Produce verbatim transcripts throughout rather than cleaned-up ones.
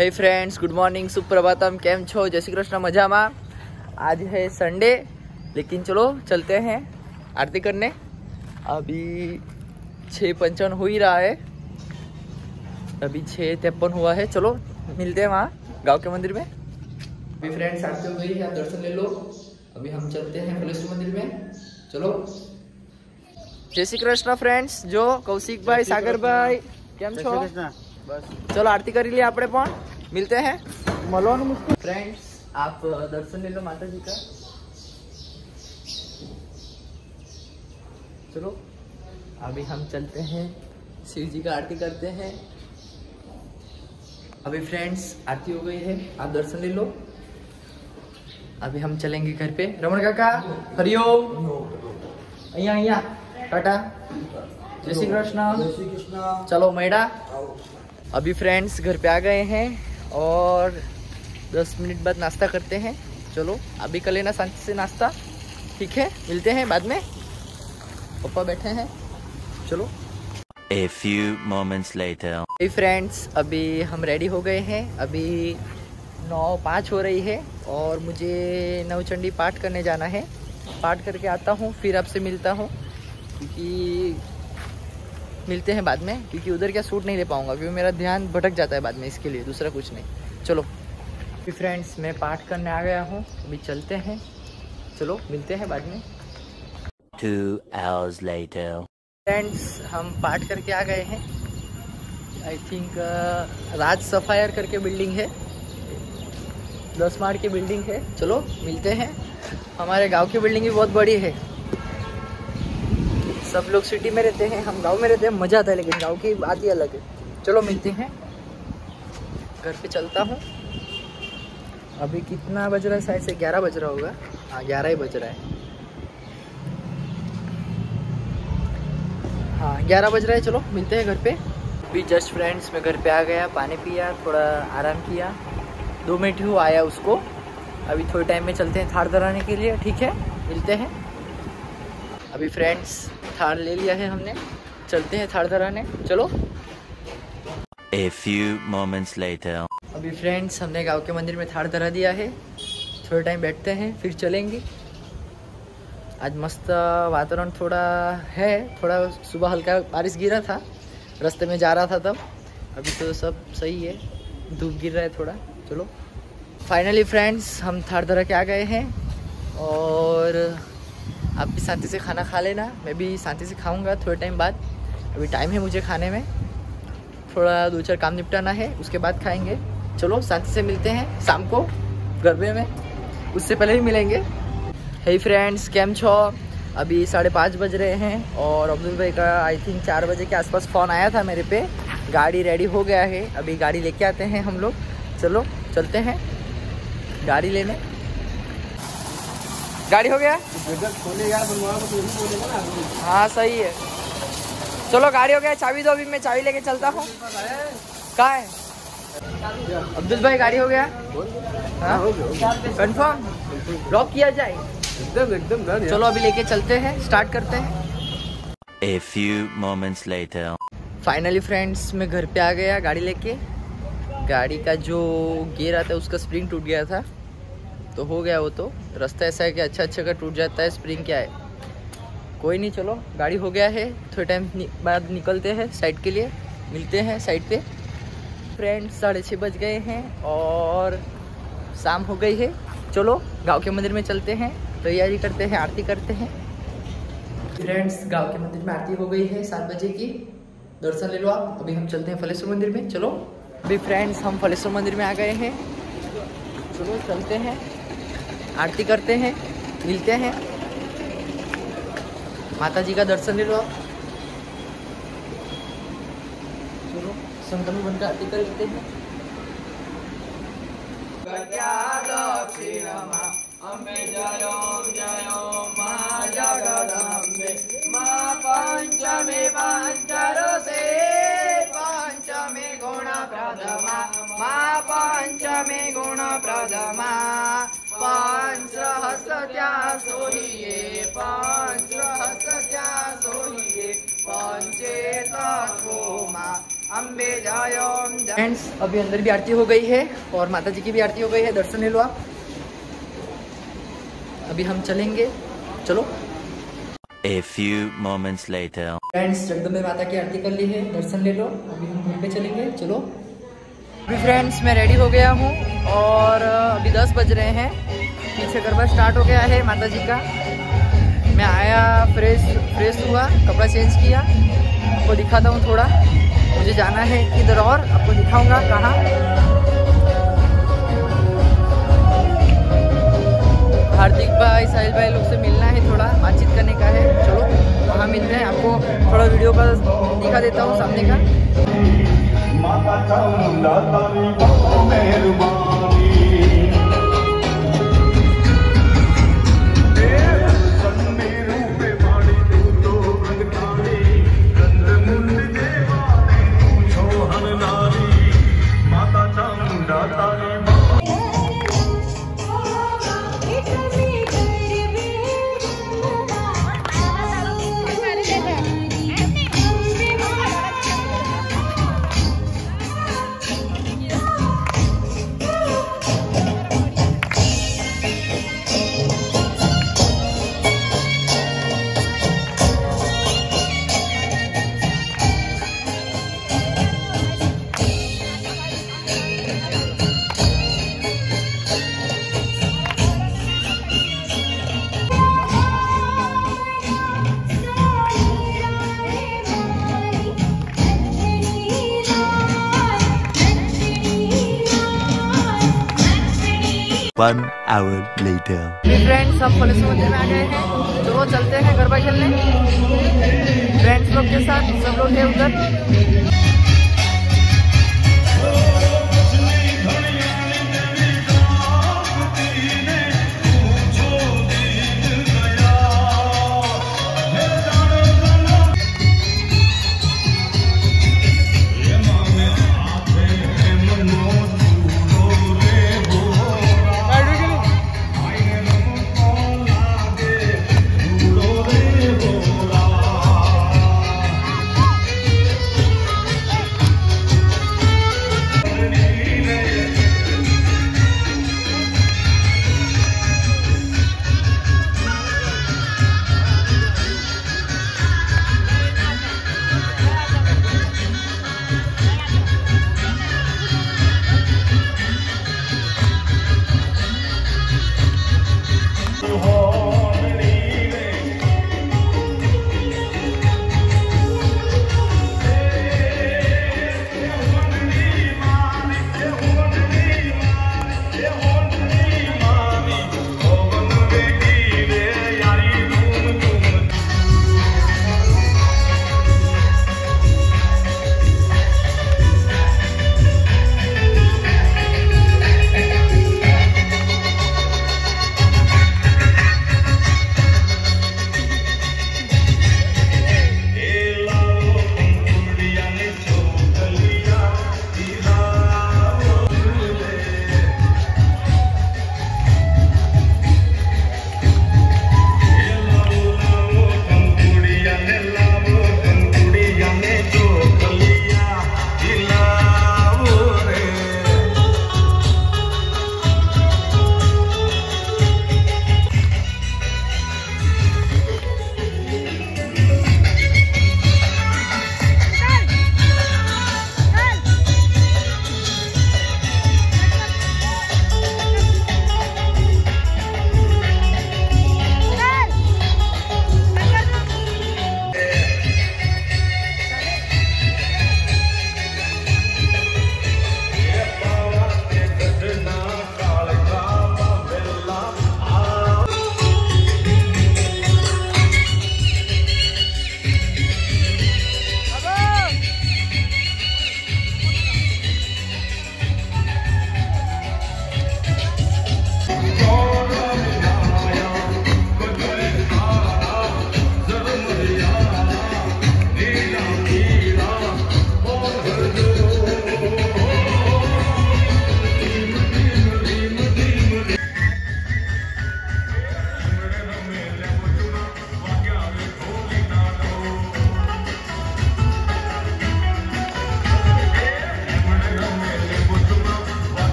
हे friends, good morning, सुप्रभातम, केम छो? जय श्री कृष्ण, मजा मा। आज है संडे, लेकिन चलो चलते हैं आरती करने। अभी छः पंचावन हो ही रहा है, अभी छः तिरपन हुआ है। चलो मिलते हैं वहाँ गांव के मंदिर में। अभी फ्रेंड्स आरती हो गई है, आप दर्शन ले लो। अभी हम चलते हैं फलेश्वर मंदिर में, चलो। जय श्री कृष्ण फ्रेंड्स, जो कौशिक भाई, सागर भाई, केम छो? बस चलो आरती कर लिए आपने, पण मिलते हैं मलो मुझको। फ्रेंड्स आप दर्शन ले लो माता जी का, चलो। अभी हम चलते हैं शिव जी का आरती करते हैं। अभी फ्रेंड्स आरती हो गई है, आप दर्शन ले लो। अभी हम चलेंगे घर पे। रमन काका हरिओम, अया अया टाटा, जय श्री कृष्ण, जय श्री कृष्ण। चलो मैडा। अभी फ्रेंड्स घर पे आ गए हैं और दस मिनट बाद नाश्ता करते हैं। चलो अभी कर लेना शांति से नाश्ता, ठीक है? मिलते हैं बाद में, पापा बैठे हैं, चलो। A few moments later. hey friends, अभी हम रेडी हो गए हैं। अभी नौ पाँच हो रही है और मुझे नवचंडी पाठ करने जाना है। पाठ करके आता हूँ, फिर आपसे मिलता हूँ, क्योंकि मिलते हैं बाद में, क्योंकि उधर क्या शूट नहीं ले पाऊँगा, क्योंकि मेरा ध्यान भटक जाता है बाद में, इसके लिए दूसरा कुछ नहीं। चलो फिर फ्रेंड्स, मैं पाठ करने आ गया हूँ, अभी चलते हैं, चलो मिलते हैं बाद में। Two hours later. फ्रेंड्स हम पाठ करके आ गए हैं। आई थिंक राज सफायर करके बिल्डिंग है, दस माड़ की बिल्डिंग है। चलो मिलते हैं। हमारे गांव की बिल्डिंग भी बहुत बड़ी है। सब लोग सिटी में रहते हैं, हम गांव में रहते हैं, मज़ा आता है, लेकिन गांव की बात ही अलग है। चलो मिलते हैं, घर पे चलता हूँ। अभी कितना बज रहा है? शायद से ग्यारह बज रहा होगा। हाँ ग्यारह ही बज रहा है। हाँ ग्यारह बज रहा है, चलो मिलते हैं घर पे। अभी जस्ट फ्रेंड्स मैं घर पे आ गया, पानी पिया, थोड़ा आराम किया, दो मिनट ही आया उसको। अभी थोड़े टाइम में चलते हैं थार धराने के लिए, ठीक है? मिलते हैं। अभी फ्रेंड्स थार ले लिया है हमने, चलते हैं थार धराने, चलो। A few moments later. अभी फ्रेंड्स हमने गांव के मंदिर में थार धरा दिया है, थोड़ा टाइम बैठते हैं फिर चलेंगे। आज मस्त वातावरण थोड़ा है, थोड़ा सुबह हल्का बारिश गिरा था, रास्ते में जा रहा था तब। अभी तो सब सही है, धूप गिर रहा है थोड़ा, चलो। फाइनली फ्रेंड्स हम थार धरा के आ गए हैं और आप भी शांति से खाना खा लेना, मैं भी शांति से खाऊंगा थोड़े टाइम बाद। अभी टाइम है मुझे खाने में, थोड़ा दो चार काम निपटाना है, उसके बाद खाएंगे। चलो शांति से मिलते हैं शाम को गरबे में, उससे पहले भी मिलेंगे। हे फ्रेंड्स, केम छो? अभी साढ़े पाँच बज रहे हैं और अब्दुल भाई का आई थिंक चार बजे के आसपास फ़ोन आया था मेरे पे। गाड़ी रेडी हो गया है, अभी गाड़ी लेके आते हैं हम लोग। चलो चलते हैं गाड़ी लेने। गाड़ी हो गया? हाँ सही है, चलो गाड़ी हो गया। चाबी दो, अभी मैं चाबी लेके चलता हूँ। कहाँ है अब्दुल भाई? गाड़ी हो गया? हाँ कंफर्म, ड्रॉप किया जाए? एकदम एकदम। चलो अभी लेके चलते हैं, स्टार्ट करते हैं। A few moments later. Finally friends मैं घर पे आ गया गाड़ी लेके। गाड़ी का जो गियर आता है उसका स्प्रिंग टूट गया था, तो हो गया वो। तो रास्ता ऐसा है कि अच्छा अच्छा का टूट जाता है, स्प्रिंग क्या है, कोई नहीं। चलो गाड़ी हो गया है, थोड़े टाइम बाद निकलते हैं साइड के लिए, मिलते हैं साइड पे। फ्रेंड्स साढ़े छः बज गए हैं और शाम हो गई है। चलो गांव के मंदिर में चलते हैं, तैयारी करते हैं, आरती करते हैं। फ्रेंड्स गांव के मंदिर में आरती हो गई है सात बजे की, दर्शन ले लो आप। अभी हम चलते हैं फलेश्वर मंदिर में, चलो। अभी फ्रेंड्स हम फलेश्वर मंदिर में आ गए हैं, चलो चलते हैं, आरती करते हैं, मिलते हैं। माता जी का दर्शन ले लो आप, चलो संतनु बनकर आरती कर लेते हैं। अम्बे जयो जयो मां जगदम्बे, मां पंचमे पंचरसे, पंचमे गुण प्रदमा, मां पंचमे गुण प्रदमा, पंचहस्त्या सोहिए, पंचहस्त्या सोहिए, पंचे तत्वो मां फ्रेंड्स अभी अंदर भी आरती हो गई है और माता जी की भी आरती हो गई है, दर्शन ले लो आप। अभी हम चलेंगे, चलो। A few moments later. Friends Jagdambe माता की आरती कर ली है, दर्शन ले लो। अभी हम घर पे चलेंगे, चलो। अभी फ्रेंड्स मैं रेडी हो गया हूँ और अभी दस बज रहे हैं। पीछे गरबा स्टार्ट हो गया है माता जी का। मैं आया, फ्रेश फ्रेश हुआ, कपड़ा चेंज किया, आपको दिखाता हूँ थोड़ा। मुझे जाना है इधर और आपको दिखाऊंगा कहाँ। हार्दिक भाई, साहिल भाई लोग से मिलना है, थोड़ा बातचीत करने का है। चलो वहाँ मिलते हैं, आपको थोड़ा वीडियो का दिखा देता हूँ सामने का। One hour later. फ्रेंड्स सब पुलिस मंदिर में आ गए हैं, चलो चलते हैं गरबा खेलने फ्रेंड्स लोग के साथ। सब लोग हैं उधर।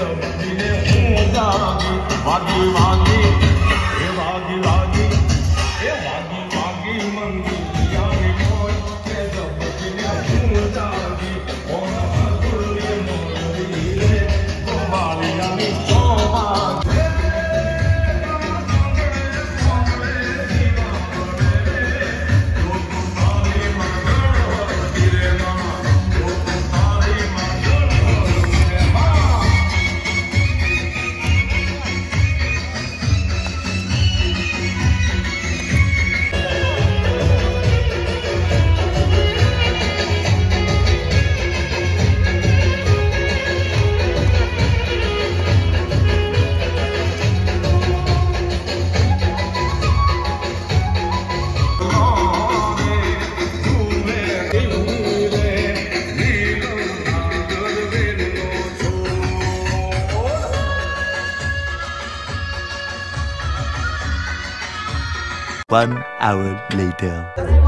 One hour later.